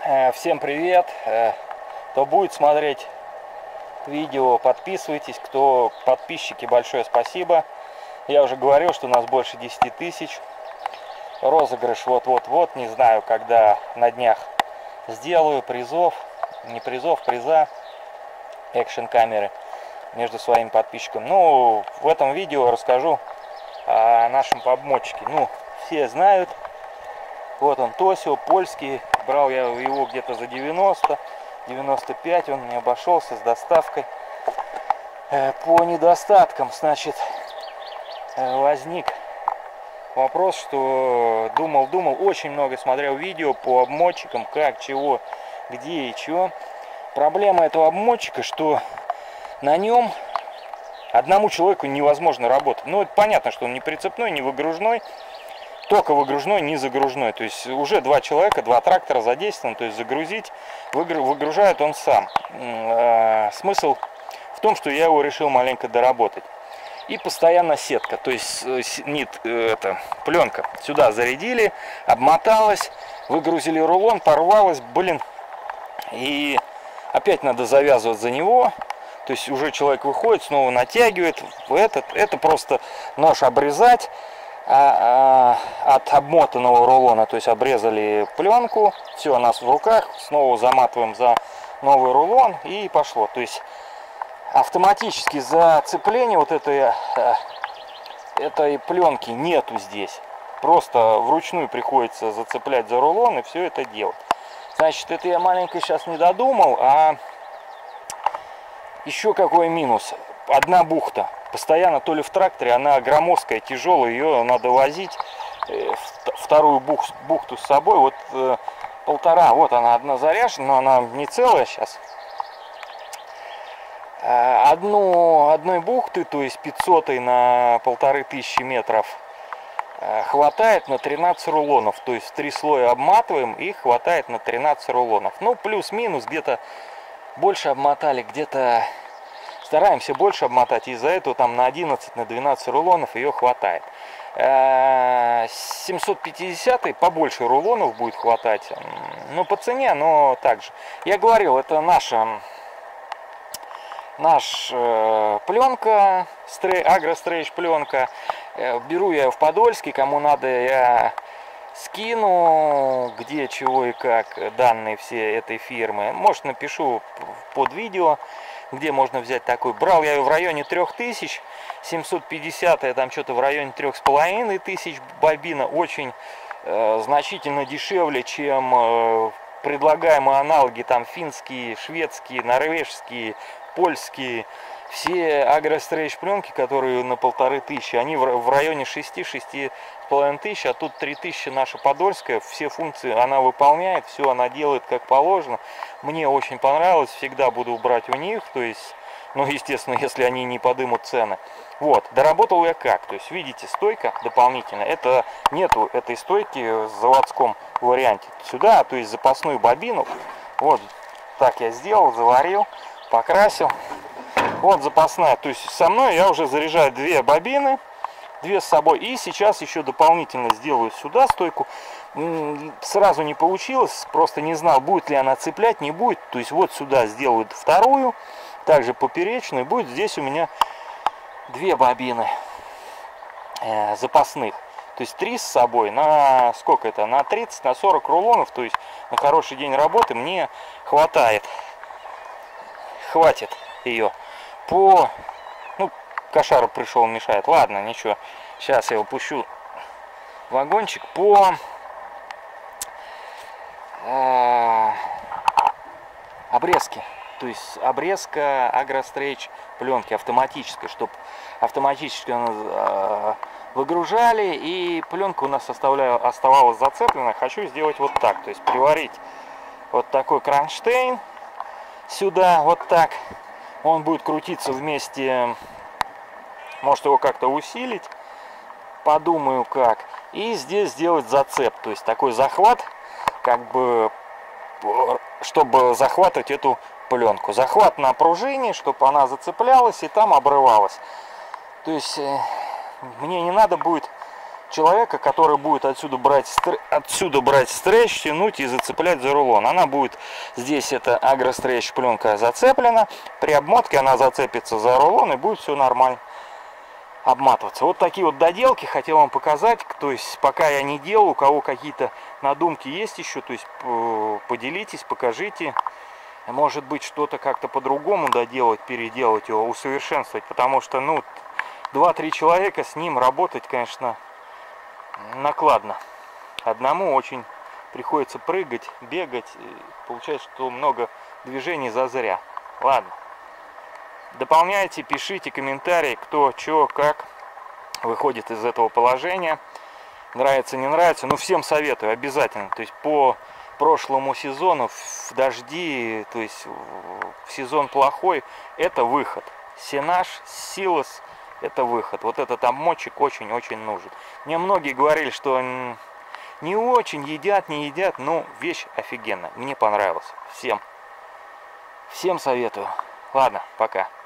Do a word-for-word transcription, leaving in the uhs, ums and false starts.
Всем привет! Кто будет смотреть видео, подписывайтесь. Кто подписчики, большое спасибо. Я уже говорил, что у нас больше десяти тысяч. Розыгрыш вот-вот-вот. Не знаю, когда, на днях сделаю. Призов, не призов, приза. Экшн камеры между своими подписчиками. Ну, в этом видео расскажу о нашем обмотчике. Ну, все знают. Вот он, Тосио, польский. Брал я его где-то за девяносто, девяносто пять. Он мне обошелся с доставкой. По недостаткам, значит, возник вопрос, что думал-думал, очень много смотрел видео по обмотчикам, как, чего, где и чего. Проблема этого обмотчика, что на нем одному человеку невозможно работать. Ну, это понятно, что он не прицепной, не выгружной. Только выгружной, не загружной. То есть уже два человека, два трактора задействованы. То есть загрузить, выгружает он сам. Смысл в том, что я его решил маленько доработать. И постоянно сетка. То есть нит, это, пленка. Сюда зарядили, обмоталась, выгрузили рулон, порвалась. Блин. И опять надо завязывать за него. То есть уже человек выходит, снова натягивает. Этот, это просто нож обрезать. А, а, от обмотанного рулона, то есть обрезали пленку, все у нас в руках, снова заматываем за новый рулон и пошло. То есть автоматически зацепление вот этой, этой пленки нету здесь. Просто вручную приходится зацеплять за рулон и все это делать. Значит, это я маленько сейчас не додумал, а еще какой минус. Одна бухта. Постоянно то ли в тракторе, она громоздкая, тяжелая, ее надо возить. Вторую бух, бухту с собой, вот э, полтора, вот она одна заряжена, но она не целая сейчас. Одну, одной бухты, то есть пятьсотой на полторы тысячи метров, хватает на тринадцать рулонов. То есть три слоя обматываем и хватает на тринадцать рулонов. Ну, плюс-минус, где-то больше обмотали, где-то... Стараемся больше обмотать, из-за этого там на одиннадцать, на двенадцать рулонов ее хватает. семьсот пятьдесят побольше рулонов будет хватать, но по цене, но также. Я говорил, это наша, наш э, пленка, агрострейч пленка. Беру я ее в Подольске, кому надо, я скину, где, чего и как, данные все этой фирмы. Может, напишу под видео, где можно взять такой. Брал я ее в районе трех тысяч, семьсот пятьдесят, там что-то в районе трех с половиной тысяч бобина. Очень э, значительно дешевле, чем э, предлагаемые аналоги, там финские, шведские, норвежские, польские. Все агрострейч пленки, которые на полторы тысячи, они в районе шести-шести с половиной тысяч, а тут три тысячи наша подольская. Все функции она выполняет, все она делает как положено. Мне очень понравилось, всегда буду брать у них, то есть, ну, естественно, если они не подымут цены. Вот, доработал я как, то есть, видите, стойка дополнительно, это нету этой стойки в заводском варианте. Сюда, то есть, запасную бобину, вот, так я сделал, заварил, покрасил. Вот запасная, то есть со мной я уже заряжаю две бобины, две с собой. И сейчас еще дополнительно сделаю сюда стойку. Сразу не получилось, просто не знал, будет ли она цеплять, не будет. То есть вот сюда сделаю вторую, также поперечную. Будет здесь у меня две бобины э, запасных. То есть три с собой на сколько это? На тридцать, на сорок рулонов. То есть на хороший день работы мне хватает. Хватит ее. По... Ну, кошару пришел, мешает. Ладно, ничего. Сейчас я его пущу в вагончик. По... Э... обрезке. То есть обрезка агрострейч пленки автоматической, чтобы автоматически э... выгружали. И пленка у нас оставляю, оставалась зацеплена. Хочу сделать вот так. То есть приварить вот такой кронштейн сюда. Вот так. Он будет крутиться вместе, может его как-то усилить, подумаю как. И здесь сделать зацеп, то есть такой захват, как бы, чтобы захватывать эту пленку. Захват на пружине, чтобы она зацеплялась и там обрывалась. То есть мне не надо будет человека, который будет отсюда брать, отсюда брать стретч, тянуть и зацеплять за рулон. Она будет, здесь эта агростретч пленка зацеплена, при обмотке она зацепится за рулон и будет все нормально обматываться. Вот такие вот доделки хотел вам показать. То есть пока я не делал, у кого какие-то надумки есть еще, то есть поделитесь, покажите. Может быть, что-то как-то по-другому доделать, переделать его, усовершенствовать, потому что, ну, два-три человека с ним работать, конечно, накладно. Одному очень приходится прыгать, бегать, получается, что много движений зазря. Ладно. Дополняйте, пишите комментарии, кто, что, как выходит из этого положения. Нравится, не нравится, но всем советую обязательно. То есть по прошлому сезону в дожди, то есть в сезон плохой, это выход. Сенаж, Силос, это выход. Вот этот обмотчик очень-очень нужен. Мне многие говорили, что не очень едят, не едят, но вещь офигенная. Мне понравилась. Всем, всем советую. Ладно, пока.